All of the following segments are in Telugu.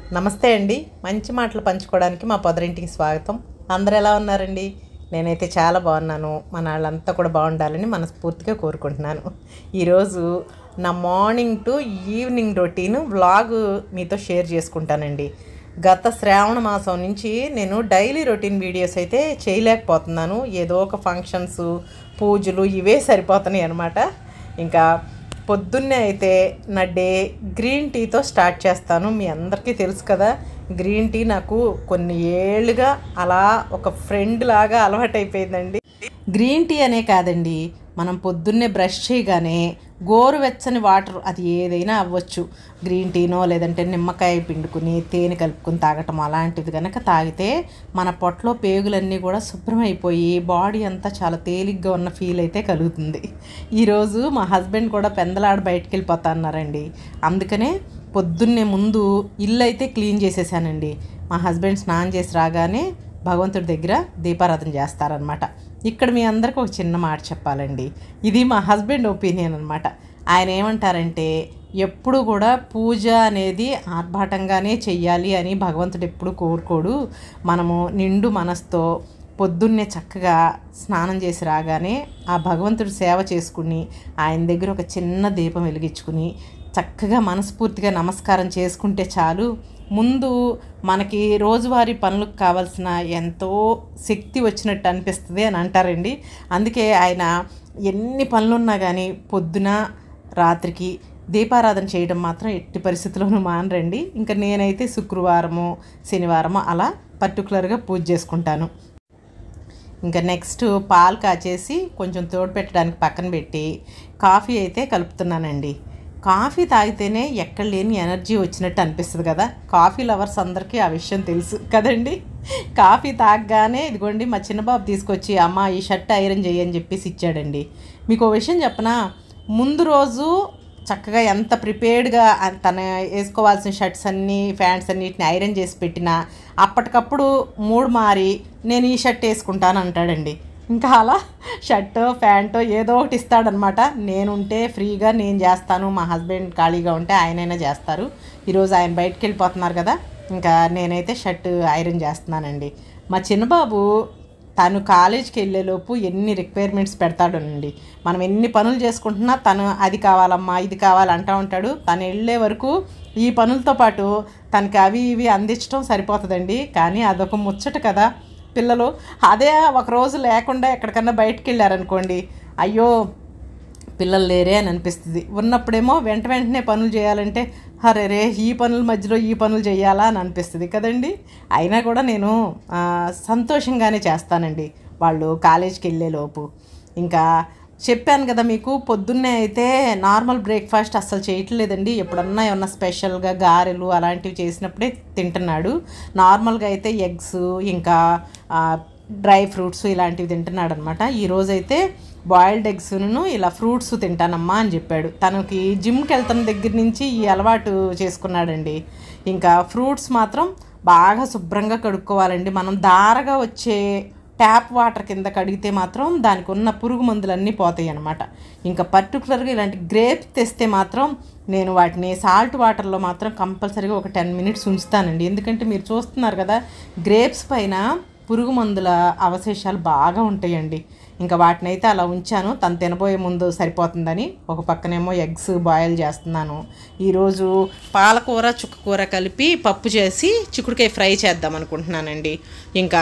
నమస్తే అండి. మంచి మాటలు పంచుకోవడానికి మా పొదరింటికి స్వాగతం. అందరూ ఎలా ఉన్నారండి? నేనైతే చాలా బాగున్నాను. మన వాళ్ళంతా కూడా బాగుండాలని మనస్ఫూర్తిగా కోరుకుంటున్నాను. ఈరోజు నా morning to evening routine vlog మీతో షేర్ చేసుకుంటానండి. గత శ్రావణ మాసం నుంచి నేను డైలీ రొటీన్ వీడియోస్ అయితే చేయలేకపోతున్నాను. ఏదో ఒక ఫంక్షన్స్, పూజలు ఇవే సరిపోతున్నాయి అన్నమాట. ఇంకా పొద్దున్నే అయితే నా డే గ్రీన్ టీతో స్టార్ట్ చేస్తాను. మీ అందరికీ తెలుసు కదా, గ్రీన్ టీ నాకు కొన్ని ఏళ్ళుగా అలా ఒక ఫ్రెండ్ లాగా అలవాటైపోయిందండి. గ్రీన్ టీ అనే కాదండి, మనం పొద్దున్నే బ్రష్ చేయగానే గోరువెచ్చని వాటర్, అది ఏదైనా అవ్వచ్చు, గ్రీన్ టీనో లేదంటే నిమ్మకాయ పిండుకుని తేనె కలుపుకుని తాగటం, అలాంటిది కనుక తాగితే మన పొట్టలో పేగులన్నీ కూడా శుభ్రమైపోయి బాడీ అంతా చాలా తేలిగ్గా ఉన్న ఫీల్ అయితే కలుగుతుంది. ఈరోజు మా హస్బెండ్ కూడా పెందలాడ బయటికి వెళ్ళిపోతా అన్నారండి. అందుకనే పొద్దున్నే ముందు ఇల్లు అయితే క్లీన్ చేసేసానండి. మా హస్బెండ్ స్నానం చేసి రాగానే భగవంతుడి దగ్గర దీపారాధన చేస్తారనమాట. ఇక్కడ మీ అందరికీ ఒక చిన్న మాట చెప్పాలండి. ఇది మా హస్బెండ్ ఒపీనియన్ అనమాట. ఆయన ఏమంటారంటే, ఎప్పుడు కూడా పూజ అనేది ఆర్భాటంగానే చెయ్యాలి అని భగవంతుడు ఎప్పుడు కోరుకోడు. మనము నిండు మనసుతో పొద్దున్నే చక్కగా స్నానం చేసి రాగానే ఆ భగవంతుడి సేవ చేసుకుని ఆయన దగ్గర ఒక చిన్న దీపం వెలిగించుకుని చక్కగా మనస్ఫూర్తిగా నమస్కారం చేసుకుంటే చాలు, ముందు మనకి రోజువారీ పనులకు కావాల్సిన ఎంతో శక్తి వచ్చినట్టు అనిపిస్తుంది అని అంటారండి. అందుకే ఆయన ఎన్ని పనులున్నా కానీ పొద్దున రాత్రికి దీపారాధన చేయడం మాత్రం ఎట్టి పరిస్థితుల్లోనూ మానరండి. ఇంకా నేనైతే శుక్రవారము శనివారము అలా పర్టికులర్గా పూజ చేసుకుంటాను. ఇంకా నెక్స్ట్ పాలు కాచేసి కొంచెం తోడు పెట్టడానికి పక్కన పెట్టి కాఫీ అయితే కలుపుతున్నానండి. కాఫీ తాగితేనే ఎక్కడ లేని ఎనర్జీ వచ్చినట్టు అనిపిస్తుంది కదా. కాఫీ లవర్స్ అందరికీ ఆ విషయం తెలుసు కదండి. కాఫీ తాగగానే ఇదిగోండి మా చిన్నబాబు తీసుకొచ్చి, అమ్మ ఈ షర్ట్ ఐరన్ చేయని చెప్పేసి ఇచ్చాడండి. మీకు ఓ విషయం చెప్పనా, ముందు రోజు చక్కగా ఎంత ప్రిపేర్డ్గా తను వేసుకోవాల్సిన షర్ట్స్ అన్నీ, ప్యాంట్స్ అన్నిటిని ఐరన్ చేసి పెట్టినా అప్పటికప్పుడు మూడు మారి నేను ఈ షర్ట్ వేసుకుంటాను అంటాడండి. ఇంకా అలా షర్టో ప్యాంటో ఏదో ఒకటి ఇస్తాడనమాట. నేనుంటే ఫ్రీగా నేను చేస్తాను, మా హస్బెండ్ ఖాళీగా ఉంటే ఆయనైనా చేస్తారు. ఈరోజు ఆయన బయటకు వెళ్ళిపోతున్నారు కదా, ఇంకా నేనైతే షర్ట్ ఐరన్ చేస్తున్నానండి. మా చిన్నబాబు తను కాలేజీకి వెళ్ళేలోపు ఎన్ని రిక్వైర్మెంట్స్ పెడతాడోనండి. మనం ఎన్ని పనులు చేసుకుంటున్నా తను అది కావాలమ్మా ఇది కావాలంటూ ఉంటాడు. తను వెళ్ళే వరకు ఈ పనులతో పాటు తనకి అవి ఇవి అందించడం సరిపోతుందండి. కానీ అదొక ముచ్చట కదా పిల్లలు. అదే ఒకరోజు లేకుండా ఎక్కడికన్నా బయటికి వెళ్ళారనుకోండి, అయ్యో పిల్లలు లేరే అని అనిపిస్తుంది. ఉన్నప్పుడేమో వెంటనే పనులు చేయాలంటే అరే రే ఈ పనుల మధ్యలో ఈ పనులు చేయాలా అని అనిపిస్తుంది కదండి. అయినా కూడా నేను సంతోషంగానే చేస్తానండి వాళ్ళు కాలేజీకి వెళ్ళేలోపు. ఇంకా చెప్పాను కదా మీకు, పొద్దున్నే అయితే నార్మల్ బ్రేక్ఫాస్ట్ అస్సలు చేయట్లేదండి. ఎప్పుడన్నా ఏమన్నా స్పెషల్గా గారెలు అలాంటివి చేసినప్పుడే తింటున్నాడు. నార్మల్గా అయితే ఎగ్స్ ఇంకా డ్రై ఫ్రూట్స్ ఇలాంటివి తింటున్నాడు అనమాట. ఈరోజైతే బాయిల్డ్ ఎగ్స్ను ఇలా ఫ్రూట్స్ తింటానమ్మా అని చెప్పాడు. తనకి జిమ్కి వెళ్తున్న దగ్గర నుంచి ఈ అలవాటు చేసుకున్నాడండి. ఇంకా ఫ్రూట్స్ మాత్రం బాగా శుభ్రంగా కడుక్కోవాలండి. మనం దారగా వచ్చే ట్యాప్ వాటర్ కింద కడిగితే మాత్రం దానికి ఉన్న పురుగు మందులన్నీ పోతాయి అన్నమాట. ఇంకా పర్టికులర్గా ఇలాంటి గ్రేప్స్ తెస్తే మాత్రం నేను వాటిని సాల్ట్ వాటర్లో మాత్రం కంపల్సరీగా ఒక 10 minutes ఉంచుతానండి. ఎందుకంటే మీరు చూస్తున్నారు కదా, గ్రేప్స్ పైన పురుగు మందుల అవశేషాలు బాగా ఉంటాయండి. ఇంకా వాటిని అయితే అలా ఉంచాను, తను తినబోయే ముందు సరిపోతుందని. ఒక పక్కనేమో ఎగ్స్ బాయిల్ చేస్తున్నాను. ఈరోజు పాలకూర చుక్కకూర కలిపి పప్పు చేసి చిక్కుడుకాయ ఫ్రై చేద్దాం అనుకుంటున్నానండి. ఇంకా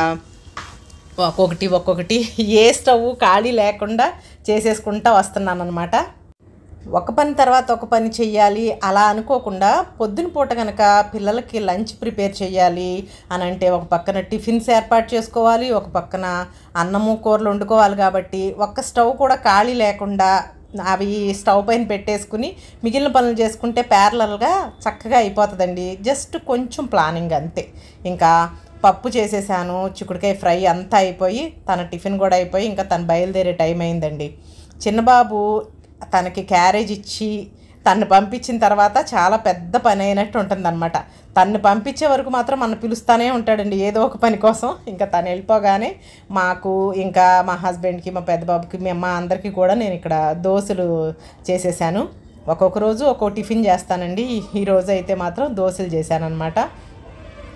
ఒక్కొక్కటి ఏ స్టవ్ ఖాళీ లేకుండా చేసేసుకుంటూ వస్తున్నాను అనమాట. ఒక పని తర్వాత ఒక పని చెయ్యాలి అలా అనుకోకుండా, పొద్దున పూట కనుక పిల్లలకి లంచ్ ప్రిపేర్ చేయాలి అని అంటే ఒక పక్కన టిఫిన్స్ ఏర్పాటు చేసుకోవాలి, ఒక పక్కన అన్నము కూరలు వండుకోవాలి. కాబట్టి ఒక్క స్టవ్ కూడా ఖాళీ లేకుండా అవి స్టవ్ పైన పెట్టేసుకుని మిగిలిన పనులు చేసుకుంటే ప్యారలల్గా చక్కగా అయిపోతుందండి. జస్ట్ కొంచెం ప్లానింగ్ అంతే. ఇంకా పప్పు చేసేసాను, చిక్కుడుకాయ ఫ్రై అంతా అయిపోయి తన టిఫిన్ కూడా అయిపోయి ఇంకా తను బయలుదేరే టైం అయిందండి. చిన్నబాబు తనకి క్యారేజ్ ఇచ్చి తను పంపించిన తర్వాత చాలా పెద్ద పని అయినట్టు ఉంటుందన్నమాట. తను పంపించే వరకు మాత్రం మనం పిలుస్తూనే ఉంటాడండి ఏదో ఒక పని కోసం. ఇంకా తను వెళ్ళిపోగానే మాకు, ఇంకా మా హస్బెండ్కి, మా పెద్ద బాబుకి, మా అందరికీ కూడా నేను ఇక్కడ దోశలు చేసేసాను. ఒక్కొక్క రోజు ఒక్కో టిఫిన్ చేస్తానండి. ఈరోజు అయితే మాత్రం దోశలు చేశాను అనమాట.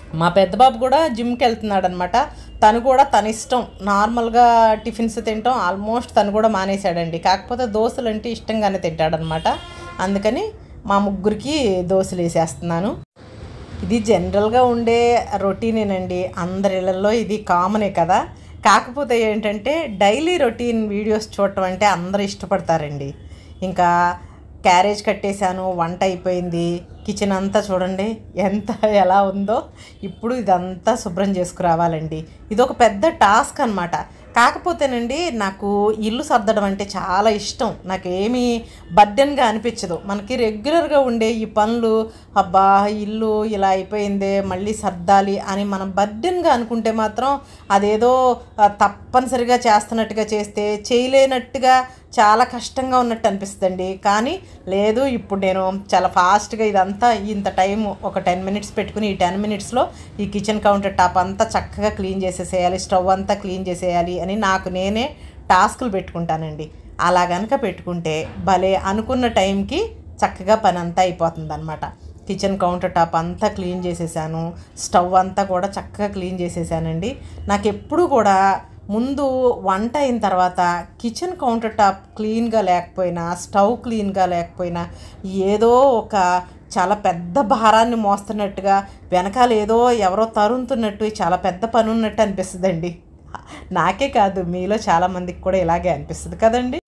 మా పెద్ద బాబు కూడా జిమ్కి వెళ్తున్నాడు అనమాట. తను కూడా తన ఇష్టం నార్మల్గా టిఫిన్స్ తింటాం ఆల్మోస్ట్ తను కూడా మానేశాడండి. కాకపోతే దోశలు అంటే ఇష్టంగానే తింటాడనమాట. అందుకని మా ముగ్గురికి దోశలు వేసేస్తున్నాను. ఇది జనరల్గా ఉండే రొటీనేనండి, అందరి ఇళ్ళల్లో ఇది కామనే కదా. కాకపోతే ఏంటంటే డైలీ రొటీన్ వీడియోస్ చూడటం అంటే అందరూ ఇష్టపడతారండి. ఇంకా క్యారేజ్ కట్టేశాను, వంట అయిపోయింది, కిచెన్ అంతా చూడండి ఎలా ఉందో. ఇప్పుడు ఇదంతా శుభ్రం చేసుకురావాలండి. ఇది ఒక పెద్ద టాస్క్ అనమాట. కాకపోతేనండి నాకు ఇల్లు సర్దడం అంటే చాలా ఇష్టం. నాకేమీ బర్డెన్గా అనిపించదు. మనకి రెగ్యులర్గా ఉండే ఈ పనులు, అబ్బా ఇల్లు ఇలా అయిపోయిందే మళ్ళీ సర్దాలి అని మనం బర్డెన్గా అనుకుంటే మాత్రం అదేదో తప్పనిసరిగా చేస్తున్నట్టుగా చేస్తే చేయలేనట్టుగా చాలా కష్టంగా ఉన్నట్టు అనిపిస్తుందండి. కానీ లేదు, ఇప్పుడు నేను చాలా ఫాస్ట్గా ఇదంతా ఇంత టైం ఒక 10 మినిట్స్ పెట్టుకుని ఈ 10 మినిట్స్లో ఈ కిచెన్ కౌంటర్ టాప్ అంతా చక్కగా క్లీన్ చేసేసేయాలి, స్టవ్ అంతా క్లీన్ చేసేయాలి అని నాకు నేనే టాస్కులు పెట్టుకుంటానండి. అలా కనుక పెట్టుకుంటే భలే అనుకున్న టైంకి చక్కగా పని అంతా అయిపోతుంది అనమాట. కిచెన్ కౌంటర్ టాప్ అంతా క్లీన్ చేసేసాను, స్టవ్ అంతా కూడా చక్కగా క్లీన్ చేసేసానండి. నాకు ఎప్పుడు కూడా ముందు వంట అయిన తర్వాత కిచెన్ కౌంటర్ టాప్ క్లీన్గా లేకపోయినా, స్టవ్ క్లీన్గా లేకపోయినా ఏదో ఒక చాలా పెద్ద భారాన్ని మోస్తున్నట్టుగా, వెనకాల ఏదో ఎవరో తరుముతున్నట్టు, చాలా పెద్ద పని ఉన్నట్టు అనిపిస్తుందండి. నాకే కాదు, మీలో చాలామందికి కూడా ఇలాగే అనిపిస్తుంది కదండి.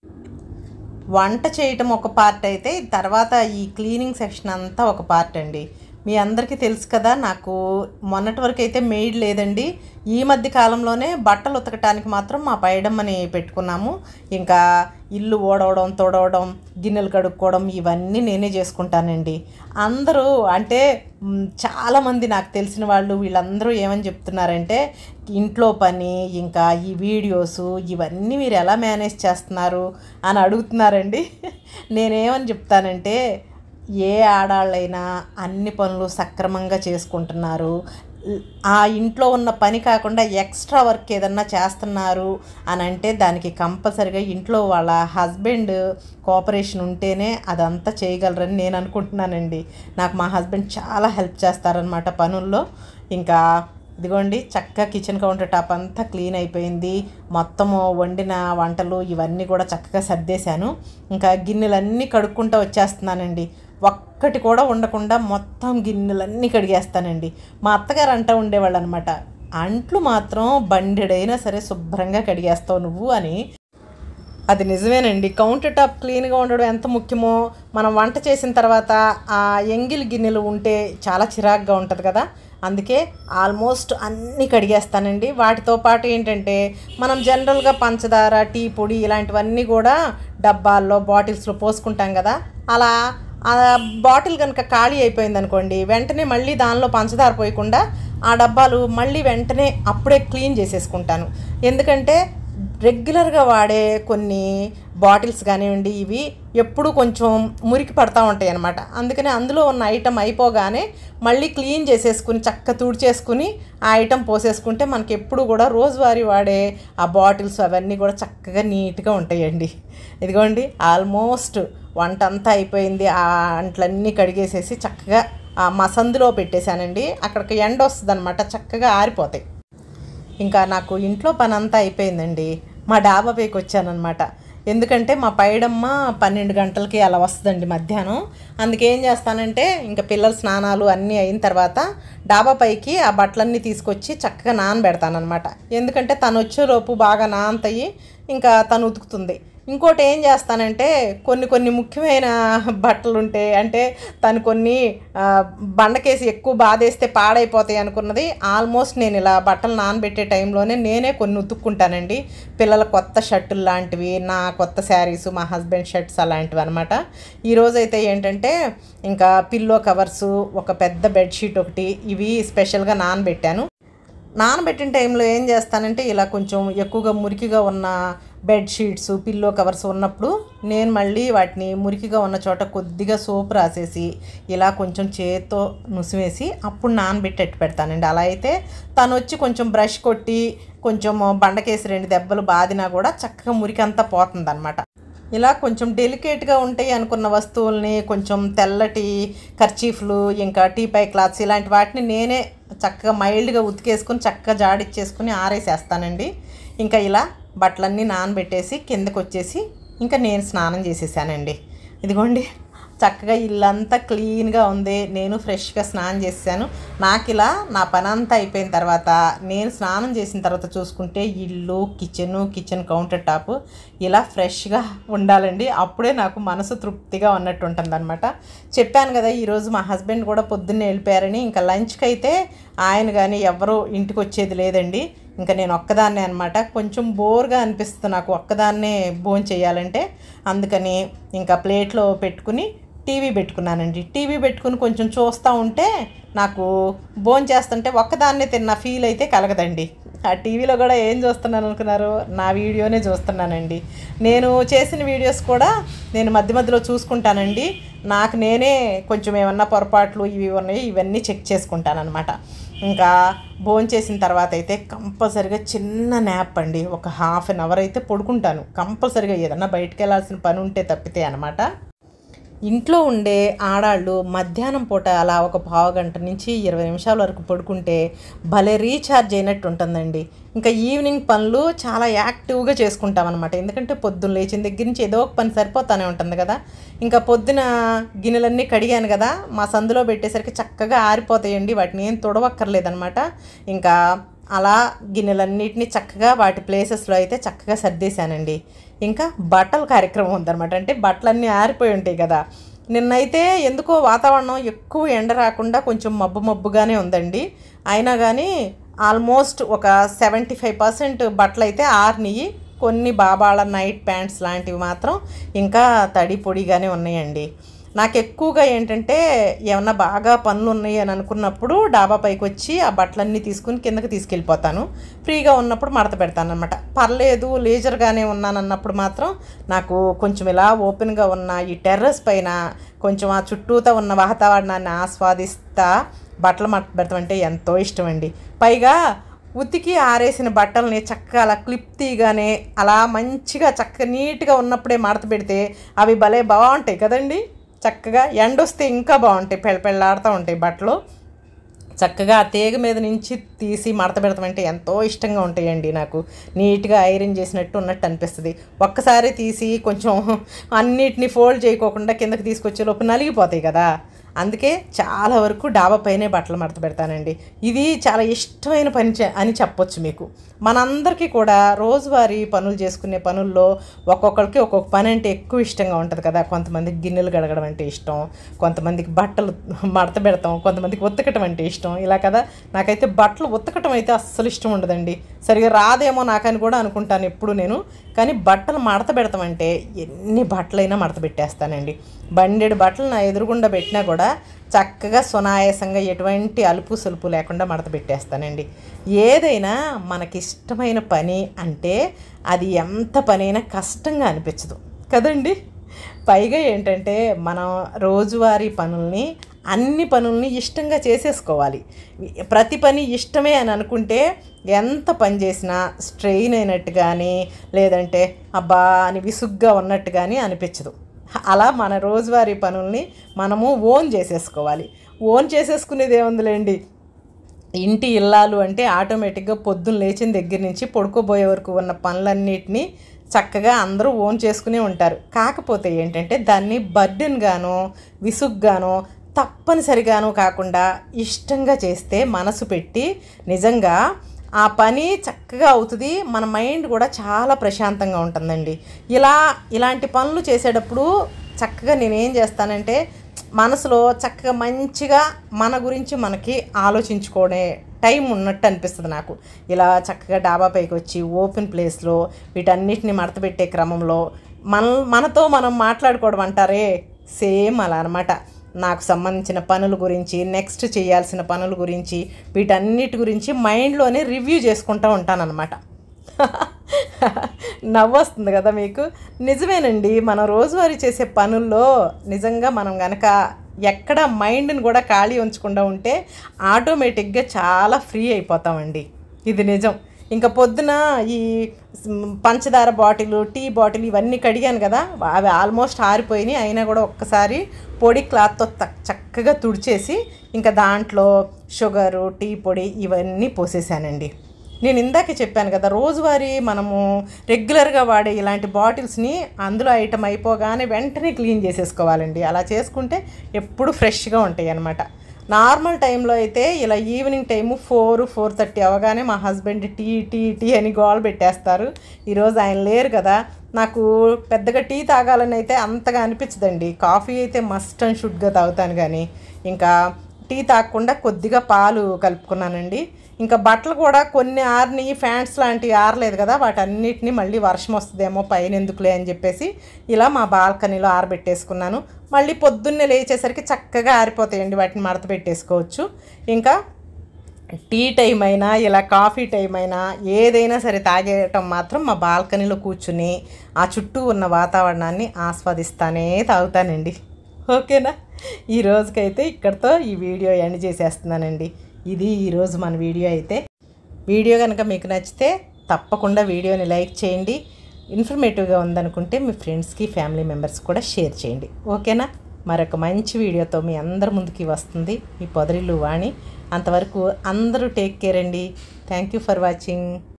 వంట చేయటం ఒక పార్ట్ అయితే తర్వాత ఈ క్లీనింగ్ సెక్షన్ అంతా ఒక పార్ట్ అండి. మీ అందరికీ తెలుసు కదా, నాకు మొన్నటి వరకు అయితే మెయిడ్ లేదండి. ఈ మధ్య కాలంలోనే బట్టలు ఉతకటానికి మాత్రం మా పైడమ్మని పెట్టుకున్నాము. ఇంకా ఇల్లు ఓడవడం, తొడవడం, గిన్నెలు కడుక్కోవడం ఇవన్నీ నేనే చేసుకుంటానండి. అందరూ అంటే చాలామంది నాకు తెలిసిన వాళ్ళు వీళ్ళందరూ ఏమని చెప్తున్నారంటే, ఇంట్లో పని ఇంకా ఈ వీడియోసు ఇవన్నీ మీరు ఎలా మేనేజ్ చేస్తున్నారు అని అడుగుతున్నారండి. నేనేమని చెప్తానంటే, ఏ ఆడాళ్ళైనా అన్ని పనులు సక్రమంగా చేసుకుంటున్నారు, ఆ ఇంట్లో ఉన్న పని కాకుండా ఎక్స్ట్రా వర్క్ ఏదన్నా చేస్తున్నారు అని అంటే దానికి కంపల్సరిగా ఇంట్లో వాళ్ళ హస్బెండ్ కోఆపరేషన్ ఉంటేనే అదంతా చేయగలరని నేను అనుకుంటున్నానండి. నాకు మా హస్బెండ్ చాలా హెల్ప్ చేస్తారనమాట పనుల్లో. ఇంకా ఇదిగోండి చక్కగా కిచెన్ కౌంటర్ టాప్ అంతా క్లీన్ అయిపోయింది. మొత్తము వండిన వంటలు ఇవన్నీ కూడా చక్కగా సర్దేశాను. ఇంకా గిన్నెలన్నీ కడుక్కుంటూ వచ్చేస్తున్నానండి. ఒక్కటి కూడా ఉండకుండా మొత్తం గిన్నెలన్నీ కడిగేస్తానండి. మా అత్తగారు అంటూ ఉండేవాళ్ళు అనమాట, అంట్లు మాత్రం బండెడైనా సరే శుభ్రంగా కడిగేస్తావు నువ్వు అని. అది నిజమేనండి. కౌంటర్ టాప్ క్లీన్గా ఉండడం ఎంత ముఖ్యమో, మనం వంట చేసిన తర్వాత ఆ ఎంగిలి గిన్నెలు ఉంటే చాలా చిరాగ్గా ఉంటుంది కదా. అందుకే ఆల్మోస్ట్ అన్నీ కడిగేస్తానండి. వాటితో పాటు ఏంటంటే మనం జనరల్గా పంచదార, టీ పొడి ఇలాంటివన్నీ కూడా డబ్బాల్లో, బాటిల్స్లో పోసుకుంటాం కదా. అలా ఆ బాటిల్ కనుక ఖాళీ అయిపోయింది అనుకోండి, వెంటనే మళ్ళీ దానిలో పంచదార పోయకుండా ఆ డబ్బాలు మళ్ళీ వెంటనే అప్పుడే క్లీన్ చేసేసుకుంటాను. ఎందుకంటే రెగ్యులర్గా వాడే కొన్ని బాటిల్స్ కానివ్వండి ఇవి ఎప్పుడు కొంచెం మురికి పడతా ఉంటాయి అన్నమాట. అందుకని అందులో ఉన్న ఐటెం అయిపోగానే మళ్ళీ క్లీన్ చేసేసుకుని చక్క తుడిచేసుకుని ఆ ఐటెం పోసేసుకుంటే మనకి ఎప్పుడు కూడా రోజువారీ వాడే ఆ బాటిల్స్ అవన్నీ కూడా చక్కగా నీట్గా ఉంటాయండి. ఇదిగోండి ఆల్మోస్ట్ వంట అంతా అయిపోయింది. ఆ అంట్లన్నీ కడిగేసేసి చక్కగా ఆ మసందులో పెట్టేశానండి. అక్కడికి ఎండ వస్తుంది అనమాట, చక్కగా ఆరిపోతాయి. ఇంకా నాకు ఇంట్లో పని అంతా అయిపోయిందండి. మా డాబా పైకి వచ్చానమాట. ఎందుకంటే మా పైడమ్మ 12 గంటలకి అలా వస్తుందండి మధ్యాహ్నం. అందుకేం చేస్తానంటే ఇంకా పిల్లల స్నానాలు అన్నీ అయిన తర్వాత డాబా పైకి ఆ బట్టలన్నీ తీసుకొచ్చి చక్కగా నానబెడతానమాట. ఎందుకంటే తను వచ్చేలోపు బాగా నానతాయి, ఇంకా తను ఉతుకుతుంది. ఇంకోటి ఏం చేస్తానంటే కొన్ని ముఖ్యమైన బట్టలు ఉంటే, అంటే తను కొన్ని బండకేసి ఎక్కువ బాధేస్తే పాడైపోతాయి అనుకున్నది ఆల్మోస్ట్ నేను ఇలా బట్టలు నానబెట్టే టైంలోనే నేనే కొన్ని ఉతుక్కుంటానండి. పిల్లల కొత్త షర్టులు లాంటివి, నా కొత్త శారీసు, మా హస్బెండ్ షర్ట్స్ అలాంటివి అనమాట. ఈరోజైతే ఏంటంటే ఇంకా పిల్లో కవర్సు, ఒక పెద్ద బెడ్షీట్ ఒకటి, ఇవి స్పెషల్గా నానబెట్టాను. నానబెట్టిన టైంలో ఏం చేస్తానంటే ఇలా కొంచెం ఎక్కువగా మురికిగా ఉన్న బెడ్షీట్స్, పిల్లో కవర్స్ ఉన్నప్పుడు నేను మళ్ళీ వాటిని మురికిగా ఉన్న చోట కొద్దిగా సోప్ రాసేసి ఇలా కొంచెం చేత్తో నుసివేసి అప్పుడు నానబెట్టి పెడతానండి. అలా అయితే తను వచ్చి కొంచెం బ్రష్ కొట్టి కొంచెం బండకేసి 2 దెబ్బలు బాదినా కూడా చక్కగా మురికి అంతా పోతుందన్నమాట. ఇలా కొంచెం డెలికేట్గా ఉంటాయి అనుకున్న వస్తువుల్ని కొంచెం తెల్లటి కర్చీఫ్లు ఇంకా టీపై క్లాత్స్ ఇలాంటి వాటిని నేనే చక్కగా మైల్డ్గా ఉతికేసుకుని చక్కగా జాడిచ్చేసుకుని ఆరేసేస్తానండి. ఇంకా ఇలా బట్టలన్నీ నానబెట్టేసి కిందకు వచ్చేసి ఇంకా నేను స్నానం చేసేసానండి. ఇదిగోండి చక్కగా ఇల్లంతా క్లీన్గా ఉంది. నేను ఫ్రెష్గా స్నానం చేశాను. నాకు ఇలా నా పని అంతా అయిపోయిన తర్వాత నేను స్నానం చేసిన తర్వాత చూసుకుంటే ఇల్లు కిచెన్ కౌంటర్ టాప్ ఇలా ఫ్రెష్గా ఉండాలండి. అప్పుడే నాకు మనసు తృప్తిగా ఉన్నట్టు ఉంటుంది అనమాట. చెప్పాను కదా ఈరోజు మా హస్బెండ్ కూడా పొద్దున్నే వెళ్ళిపోయారని. ఇంకా లంచ్కి అయితే ఆయన కానీ ఎవరు ఇంటికి వచ్చేది లేదండి. ఇంకా నేను ఒక్కదాన్నే అనమాట. కొంచెం బోర్గా అనిపిస్తుంది నాకు ఒక్కదాన్నే భోజనం చేయాలంటే. అందుకని ఇంకా ప్లేట్లో పెట్టుకుని టీవీ పెట్టుకున్నానండి. టీవీ పెట్టుకుని కొంచెం చూస్తూ ఉంటే నాకు భోజనం చేస్తుంటే ఒక్కదాన్నే తిన్న ఫీల్ అయితే కలగదండి. ఆ టీవీలో కూడా ఏం చూస్తున్నాను అనుకున్నారు? నా వీడియోనే చూస్తున్నానండి. నేను చేసిన వీడియోస్ కూడా నేను మధ్య మధ్యలో చూసుకుంటానండి. నాకు నేనే కొంచెం ఏమన్నా పొరపాట్లు ఇవి ఉన్నాయి ఇవన్నీ చెక్ చేసుకుంటానమాట. ఇంకా భోజనం చేసిన తర్వాత అయితే కంపల్సరిగా చిన్న న్యాప్ అండి. ఒక హాఫ్ అన్ అవర్ అయితే పడుకుంటాను కంపల్సరిగా, ఏదన్నా బయటకు వెళ్ళాల్సిన పని ఉంటే తప్పితే అనమాట. ఇంట్లో ఉండే ఆడాళ్ళు మధ్యాహ్నం పూట అలా ఒక పావుగంట నుంచి 20 నిమిషాల వరకు పడుకుంటే భలే రీఛార్జ్ అయినట్టు ఉంటుందండి. ఇంకా ఈవినింగ్ పనులు చాలా యాక్టివ్గా చేసుకుంటాం అనమాట. ఎందుకంటే పొద్దున్న లేచిన దగ్గర నుంచి ఏదో ఒక పని సరిపోతూనే ఉంటుంది కదా. ఇంకా పొద్దున గిన్నెలన్నీ కడిగాను కదా, మా సందులో పెట్టేసరికి చక్కగా ఆరిపోతాయండి. వాటిని ఏం తుడవక్కర్లేదనమాట. ఇంకా అలా గిన్నెలన్నిటినీ చక్కగా వాటి ప్లేసెస్లో అయితే చక్కగా సర్దేశానండి. ఇంకా బట్టల కార్యక్రమం ఉందన్నమాట. అంటే బట్టలన్నీ ఆరిపోయి ఉంటాయి కదా. నిన్నైతే ఎందుకో వాతావరణం ఎక్కువ ఎండ రాకుండా కొంచెం మబ్బుగానే ఉందండి. అయినా కానీ ఆల్మోస్ట్ ఒక 75% బట్టలు అయితే ఆరినాయి. కొన్ని బాబాల నైట్ ప్యాంట్స్ లాంటివి మాత్రం ఇంకా తడి పొడిగానే ఉన్నాయండి. నాకు ఎక్కువగా ఏంటంటే ఏమన్నా బాగా పనులు ఉన్నాయి అని అనుకున్నప్పుడు డాబా పైకి వచ్చి ఆ బట్టలన్నీ తీసుకుని కిందకి తీసుకెళ్ళిపోతాను. ఫ్రీగా ఉన్నప్పుడు మడత పెడతాను అనమాట. పర్లేదు లేజర్గానే ఉన్నానన్నప్పుడు మాత్రం నాకు కొంచెం ఇలా ఓపెన్గా ఉన్న ఈ టెర్రస్ పైన కొంచెం ఆ చుట్టూతో ఉన్న వాతావరణాన్ని ఆస్వాదిస్తా బట్టలు మడత పెడతాం అంటే ఎంతో ఇష్టం అండి. పైగా ఉతికి ఆరేసిన బట్టల్ని చక్కగా అలా క్లిప్ తీయగానే అలా మంచిగా చక్కగా నీట్గా ఉన్నప్పుడే మడత పెడితే అవి భలే బాగుంటాయి కదండి. చక్కగా ఎండొస్తే ఇంకా బాగుంటాయి, పెళ్ళపెళ్ళాడుతూ ఉంటాయి బట్టలు. చక్కగా ఆ తీగ మీద నుంచి తీసి మడత పెడతామంటే ఎంతో ఇష్టంగా ఉంటాయండి. నాకు నీట్గా ఐరన్ చేసినట్టు ఉన్నట్టు అనిపిస్తుంది. ఒక్కసారి తీసి కొంచెం అన్నిటినీ ఫోల్డ్ చేయకోకుండా కిందకి తీసుకొచ్చే లోపు నలిగిపోతాయి కదా. అందుకే చాలా వరకు డాబా పైనే బట్టలు మడత పెడతానండి. ఇది చాలా ఇష్టమైన పని అని చెప్పొచ్చు మీకు. మనందరికీ కూడా రోజువారీ పనులు చేసుకునే పనుల్లో ఒక్కొక్కరికి ఒక్కొక్క పని అంటే ఎక్కువ ఇష్టంగా ఉంటుంది కదా. కొంతమందికి గిన్నెలు గడగడం అంటే ఇష్టం, కొంతమందికి బట్టలు మడత పెడతాం, కొంతమందికి ఉతకటం అంటే ఇష్టం, ఇలా కదా. నాకైతే బట్టలు ఉతకటం అయితే అస్సలు ఇష్టం ఉండదండి. సరిగా రాదేమో నాకని కూడా అనుకుంటాను ఎప్పుడు నేను. కానీ బట్టలు మడత పెడతామంటే ఎన్ని బట్టలైనా మడత పెట్టేస్తానండి. బండెడు బట్టలు నా ఎదురుగుండా పెట్టినా కూడా చక్కగా సునాయాసంగా ఎటువంటి అలుపు సలుపు లేకుండా మడత పెట్టేస్తానండి. ఏదైనా మనకిష్టమైన పని అంటే అది ఎంత పనైనా కష్టంగా అనిపించదు కదండి. పైగా ఏంటంటే మనం రోజువారీ పనుల్ని అన్ని పనుల్ని ఇష్టంగా చేసేసుకోవాలి. ప్రతి పని ఇష్టమే అని అనుకుంటే ఎంత పని చేసినా స్ట్రెయిన్ అయినట్టు కానీ లేదంటే అబ్బా అని విసుగ్గా ఉన్నట్టు కానీ అనిపించదు. అలా మన రోజువారీ పనుల్ని మనము ఓన్ చేసేసుకోవాలి. ఓన్ చేసేసుకునేది ఏముందిలేండి, ఇంటి ఇల్లాలు అంటే ఆటోమేటిక్గా పొద్దున్న లేచిన దగ్గర నుంచి పడుకోబోయే వరకు ఉన్న పనులన్నిటినీ చక్కగా అందరూ ఓన్ చేసుకునే ఉంటారు. కాకపోతే ఏంటంటే దాన్ని బర్డెన్గానో విసుగ్గానో తప్పనిసరిగానో కాకుండా ఇష్టంగా చేస్తే మనసు పెట్టి నిజంగా ఆ పని చక్కగా అవుతుంది. మన మైండ్ కూడా చాలా ప్రశాంతంగా ఉంటుందండి. ఇలాంటి పనులు చేసేటప్పుడు చక్కగా నేనేం చేస్తానంటే మనసులో చక్కగా మంచిగా మన గురించి మనకి ఆలోచించుకునే టైం ఉన్నట్టు అనిపిస్తుంది నాకు. ఇలా చక్కగా డాబా పైకి వచ్చి ఓపెన్ ప్లేస్లో వీటన్నిటిని మడతపెట్టే క్రమంలో మనతో మనం మాట్లాడుకోవడం అంటారే, సేమ్ అలా అనమాట. నాకు సంబంధించిన పనుల గురించి, నెక్స్ట్ చేయాల్సిన పనుల గురించి, వీటన్నిటి గురించి మైండ్లోనే రివ్యూ చేసుకుంటూ ఉంటానన్నమాట. నవ్వు వస్తుంది కదా మీకు. నిజమేనండి, మనం రోజువారీ చేసే పనుల్లో నిజంగా మనం కనుక ఎక్కడ మైండ్ని కూడా ఖాళీ ఉంచకుండా ఉంటే ఆటోమేటిక్గా చాలా ఫ్రీ అయిపోతామండి. ఇది నిజం. ఇంకా పొద్దున ఈ పంచదార బాటిల్, టీ బాటిల్ ఇవన్నీ కడిగాను కదా, అవి ఆల్మోస్ట్ ఆరిపోయినాయి. అయినా కూడా ఒక్కసారి పొడి క్లాత్తో చక్కగా తుడిచేసి ఇంకా దాంట్లో షుగరు, టీ పొడి ఇవన్నీ పోసేసానండి. నేను ఇందాకే చెప్పాను కదా, రోజువారీ మనము రెగ్యులర్గా వాడే ఇలాంటి బాటిల్స్ని అందులో ఐటమ్ అయిపోగానే వెంటనే క్లీన్ చేసేసుకోవాలండి. అలా చేసుకుంటే ఎప్పుడు ఫ్రెష్గా ఉంటాయి అన్నమాట. నార్మల్ టైంలో అయితే ఇలా ఈవినింగ్ టైము 4-4:30 అవగానే మా హస్బెండ్ టీ టీ టీ అని గోల పెట్టేస్తారు. ఈరోజు ఆయన లేరు కదా, నాకు పెద్దగా టీ తాగాలని అయితే అంతగా అనిపించదండి. కాఫీ అయితే మస్ట్ అండ్ షుడ్గా తాగుతాను, కానీ ఇంకా టీ తాగకుండా కొద్దిగా పాలు కలుపుకున్నానండి. ఇంకా బట్టలు కూడా కొన్ని ఆరినాయి, ఫ్యాంట్స్ లాంటివి ఆరలేదు కదా, వాటన్నిటిని మళ్ళీ వర్షం వస్తుందేమో పైన ఎందుకులే అని చెప్పేసి ఇలా మా బాల్కనీలో ఆరబెట్టేసుకున్నాను. మళ్ళీ పొద్దున్నే లేచేసరికి చక్కగా ఆరిపోతాయండి, వాటిని మడత పెట్టేసుకోవచ్చు. ఇంకా టీ టైం అయినా ఇలా కాఫీ టైం అయినా ఏదైనా సరే తాగేయటం మాత్రం మా బాల్కనీలో కూర్చుని ఆ చుట్టూ ఉన్న వాతావరణాన్ని ఆస్వాదిస్తానే తాగుతానండి. ఓకేనా? ఈ రోజుకైతే ఇక్కడితో ఈ వీడియో ఎండ్ చేసేస్తున్నానండి. ఇది ఈరోజు మన వీడియో అయితే. వీడియో కనుక మీకు నచ్చితే తప్పకుండా వీడియోని లైక్ చేయండి. ఇన్ఫర్మేటివ్గా ఉందనుకుంటే మీ ఫ్రెండ్స్కి, ఫ్యామిలీ మెంబర్స్ కూడా షేర్ చేయండి. ఓకేనా? మరొక మంచి వీడియోతో మీ అందరి ముందుకి వస్తుంది మీ పొదరిల్లు వాణి. అంతవరకు అందరూ టేక్ కేర్ అండి. Thank you for watching.